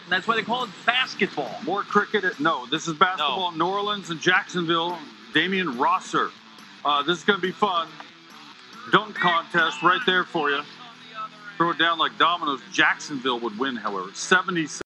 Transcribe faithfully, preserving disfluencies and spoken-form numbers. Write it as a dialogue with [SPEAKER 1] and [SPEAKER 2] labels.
[SPEAKER 1] That's why they call it basketball.
[SPEAKER 2] More cricket. At, no, this is basketball.
[SPEAKER 1] No.
[SPEAKER 2] New Orleans and Jacksonville. Damion Rosser. Uh, this is going to be fun. Dunk contest right there for you. Throw it down like dominoes. Jacksonville would win, however. seventy-seven.